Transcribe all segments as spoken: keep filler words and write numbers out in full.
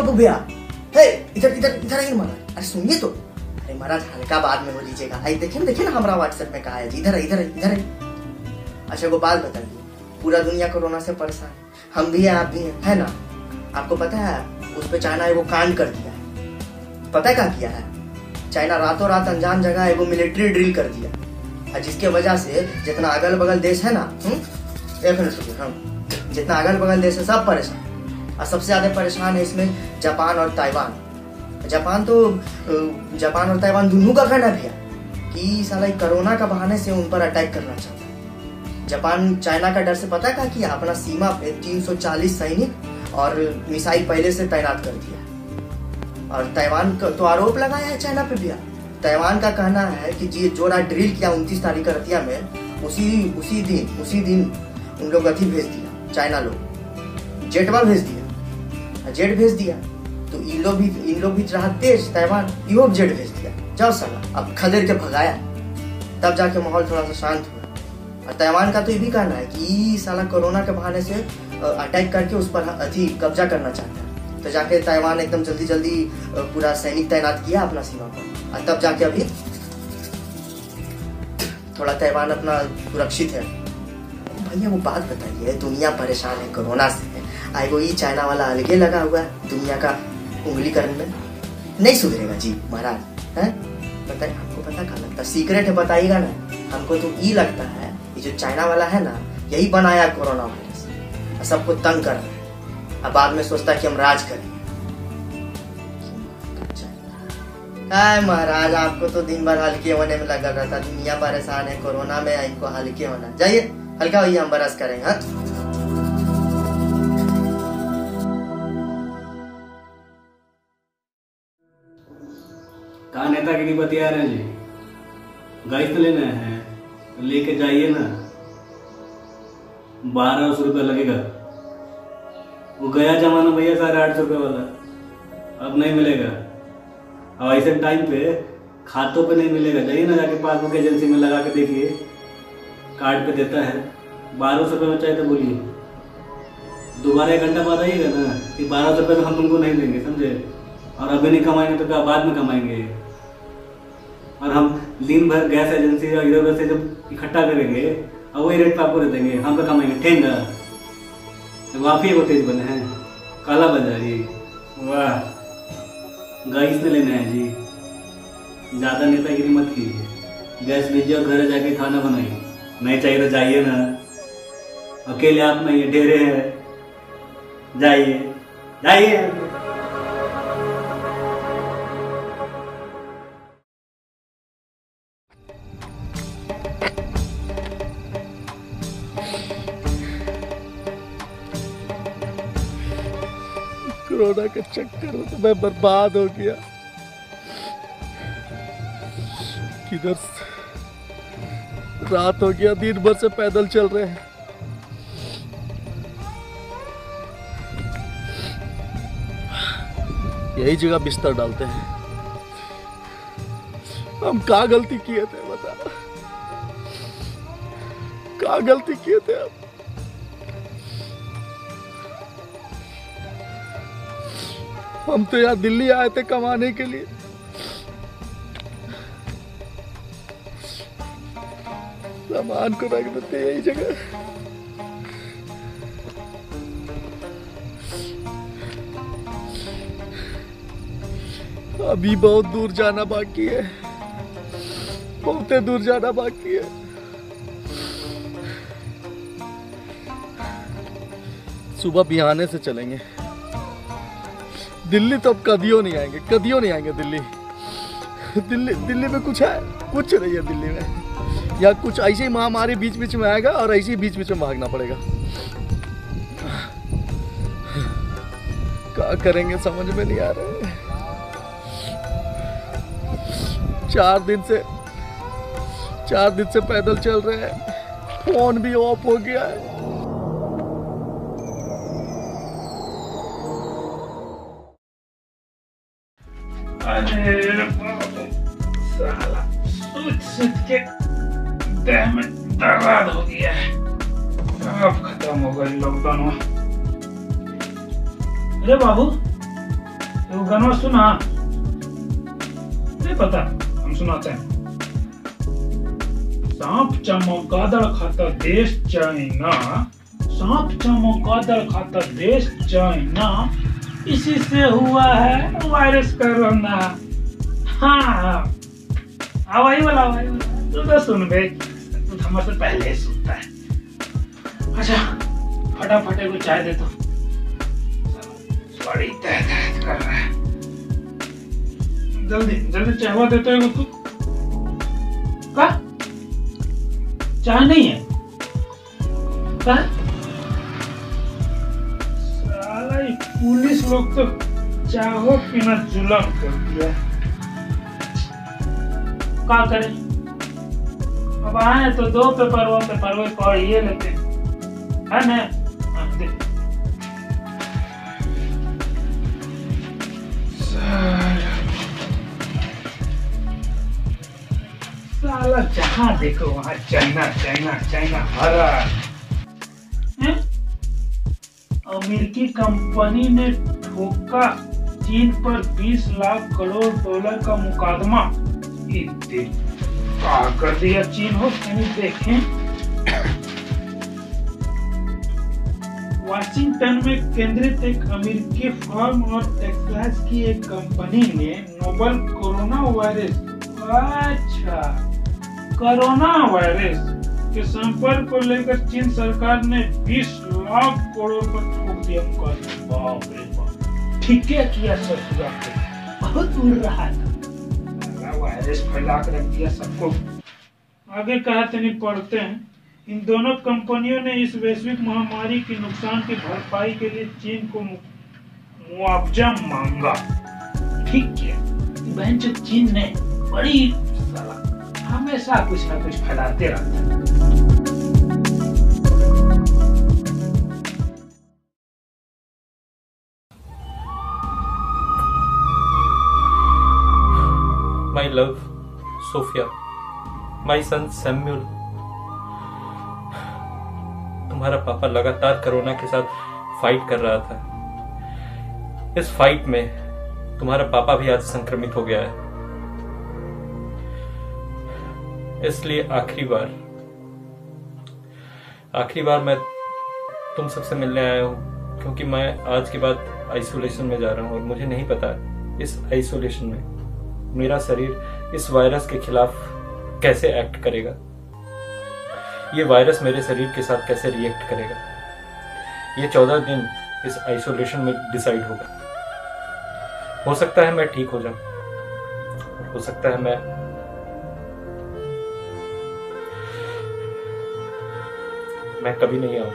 बाबू भैया, हे इधर इधर इधर आइए महाराज। अरे सुनिए तो। अरे महाराज हल्का बाद में हो लीजिएगा। आई देखिए देखिए ना हमारा व्हाट्सएप में कहा है जी, इधर इधर इधर। अच्छा गोपाल बताइए, पूरा दुनिया कोरोना से परेशान है, हम भी हैं आप भी हैं, है ना? आपको पता है उस पे चाइना एगो कांड कर दिया है। पता है क्या किया है? चाइना रातों रात अनजान जगह एगो मिलिट्री ड्रिल कर दिया, और जिसके वजह से जितना अगल बगल देश है ना, एक मिनट सुनिए, हम जितना अगल बगल देश है सब परेशान, और सबसे ज्यादा परेशान है इसमें जापान और ताइवान। जापान तो जापान और ताइवान दोनों का कहना भी है कि साला कोरोना का बहाने से उन पर अटैक करना चाहता है। जापान चाइना का डर से पता क्या किया, अपना सीमा पे तीन सौ चालीस सैनिक और मिसाइल पहले से तैनात कर दिया। और ताइवान का तो आरोप लगाया है चाइना पे भी। ताइवान का कहना है कि जी जो रात ड्रिल किया उनतीस तारीख का रतिया में, उसी उसी दिन उसी दिन उन लोग अथी भेज दिया, चाइना लोग जेटवा भेज दिया, जेट भेज दिया। तो इन लोग भी इन लोग भी रहा तेज, ताइवान यो जेट भेज दिया, जाओ साला, अब खदेड़ के भगाया, तब जाके माहौल थोड़ा सा शांत हुआ। और ताइवान का तो ये भी कहना है कि साला कोरोना के बहाने से अटैक करके उस पर अथी कब्जा करना चाहता है। तो जाके ताइवान एकदम जल्दी जल्दी पूरा सैनिक तैनात किया अपना सीमा पर, और तब जाके अभी थोड़ा ताइवान अपना सुरक्षित है। भैया वो बात बताइए, दुनिया परेशान है कोरोना से, आएगो ये चाइना वाला अलगे लगा हुआ है दुनिया का उंगली करने में, नहीं सुधरेगा जी महाराज, है? बताइए, हमको पता क्या लगता है, सीक्रेट है बताइएगा ना। हमको तो ये लगता है ये जो चाइना वाला है ना, यही बनाया कोरोना वायरस, सबको तंग कर रहा है, अब बाद में सोचता है कि हम राज करेंगे। महाराज आपको तो दिन भर हल्के होने में लगा रहता, दुनिया परेशान है कोरोना में, इनको हल्के होना। जाइए हल्का होइए, हम बरस करेंगे। हाँ कहा नेतागिरी बतिया रहे हैं जी, गाइस तो लेना है तो लेके जाइए ना, बारह सौ रुपया लगेगा। वो गया जमाना भैया साढ़े आठ सौ रुपये वाला, अब नहीं मिलेगा। और ऐसे टाइम पे खातों पे नहीं मिलेगा, जाइए ना जाके पासबुक एजेंसी में लगा के देखिए, कार्ड पे देता है। बारह सौ रुपये में चाहिए तो बोलिए, दोबारा एक घंटा बाद आइएगा ना कि बारह सौ रुपये में हम तुमको नहीं देंगे, समझे? और अभी नहीं कमाएंगे तो क्या बाद में कमाएंगे? और हम दिन भर गैस एजेंसी या इधर उधर से जब इकट्ठा करेंगे और वही रेट पे आपको दे देंगे, हम तो कमाएंगे ठेंगा। तो आप ही वो तेज बने हैं, काला बाजारी। वाह, गाइस ने लेना है जी, ज़्यादा नेतागिरी मत कीजिए, गैस लीजिए और घर जाके खाना बनाइए। नहीं चाहिए तो जाइए ना, अकेले आप नहीं है, ढेरे हैं, जाइए जाइए। कोरोना के चक्कर में तो मैं बर्बाद हो गया। किधर रात हो गया, दिन भर से पैदल चल रहे हैं। यही जगह बिस्तर डालते हैं। हम क्या गलती किए थे बता, क्या गलती किए थे हम? हम तो यहाँ दिल्ली आए थे कमाने के लिए, सामान को रख देते यही जगह। अभी बहुत दूर जाना बाकी है, बहुत दूर जाना बाकी है। सुबह बिहाने से चलेंगे दिल्ली, तो अब कदियों नहीं आएंगे, कदियों नहीं आएंगे दिल्ली। दिल्ली दिल्ली में कुछ है, कुछ नहीं है दिल्ली में। या कुछ ऐसे ही महामारी बीच बीच में आएगा और ऐसे ही बीच बीच में भागना पड़ेगा। क्या करेंगे समझ में नहीं आ रहा है। चार दिन से चार दिन से पैदल चल रहे हैं, फोन भी ऑफ हो गया है। अरे साला सोच सोच के देह में दर्द हो गया है। अब खत्म हो गई लॉकडाउन। अरे बाबू वो गाना सुना? नहीं पता, हम सुनाते हैं। सांप चमगादड़ खाता देश चाइना, सांप चमगादड़ खाता देश चाइना, इसी से हुआ है वायरस कोरोना। हाँ वही वाला वही वाला, तू तो सुन बे, तू तो हमसे पहले ही सुनता है। अच्छा फटाफट को चाय दे, तो बड़ी तहत कर रहा है। जल्दी जल्दी चाय देते हो तू। का चाय नहीं है? का साला ये पुलिस लोग तो चाहो पीना जुलम कर दिया। क्या करें, अब आए तो दो पेपर वो पेपर वो पढ़िए लेते है ना। साला जहाँ देखो वहाँ चाइना चाइना चाइना भरा है। अमेरिकी कंपनी ने ठोका चीन पर बीस लाख करोड़ डॉलर का मुकदमा। क्या कर दिया चीन हो, कहीं देखें। वाशिंगटन में केंद्रित एक अमेरिकी फर्म और टेक्सास की एक कंपनी ने नोबल कोरोना वायरस अच्छा कोरोना वायरस के संपर्क को लेकर चीन सरकार ने बीस लाख करोड़ पर ठोक दिया मुकदमा। बाप रे बाप, ठीक किया ससुरा को, बहुत उड़ रहा था वायरस फैला कर रख दिया सबको। आगे कहा नहीं पढ़ते हैं, इन दोनों कंपनियों ने इस वैश्विक महामारी के नुकसान की भरपाई के लिए चीन को मुआवजा मांगा। ठीक किया, बहन जो चीन ने बड़ी साला हमेशा कुछ ना कुछ फैलाते रहता है। My love, Sophia, my son Samuel. तुम्हारा पापा लगातार कोरोना के साथ फाइट कर रहा था। इस फाइट में तुम्हारा पापा भी आज संक्रमित हो गया है। इसलिए आखिरी बार आखिरी बार मैं तुम सबसे मिलने आया हूं, क्योंकि मैं आज के बाद आइसोलेशन में जा रहा हूं और मुझे नहीं पता इस आइसोलेशन में मेरा शरीर इस वायरस के खिलाफ कैसे एक्ट करेगा, ये वायरस मेरे शरीर के साथ कैसे रिएक्ट करेगा। ये चौदह दिन इस आइसोलेशन में डिसाइड होगा। हो सकता है मैं ठीक हो जाऊं, हो सकता है मैं मैं कभी नहीं आऊं।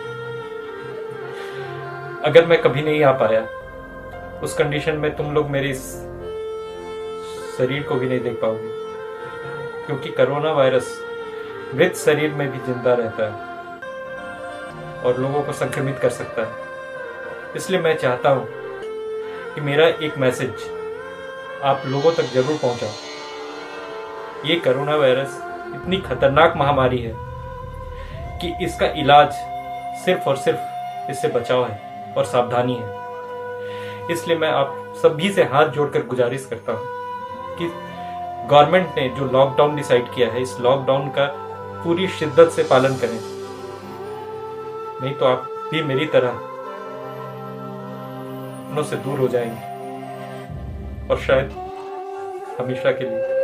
अगर मैं कभी नहीं आ पाया, उस कंडीशन में तुम लोग मेरे इस शरीर को भी नहीं देख पाओगे, क्योंकि कोरोना वायरस मृत शरीर में भी जिंदा रहता है और लोगों को संक्रमित कर सकता है। इसलिए मैं चाहता हूं कि मेरा एक मैसेज आप लोगों तक जरूर पहुंचाओ। ये कोरोना वायरस इतनी खतरनाक महामारी है कि इसका इलाज सिर्फ और सिर्फ इससे बचाव है और सावधानी है। इसलिए मैं आप सभी से हाथ जोड़कर गुजारिश करता हूं कि गवर्नमेंट ने जो लॉकडाउन डिसाइड किया है, इस लॉकडाउन का पूरी शिद्दत से पालन करें, नहीं तो आप भी मेरी तरह अपनों से दूर हो जाएंगे और शायद हमेशा के लिए।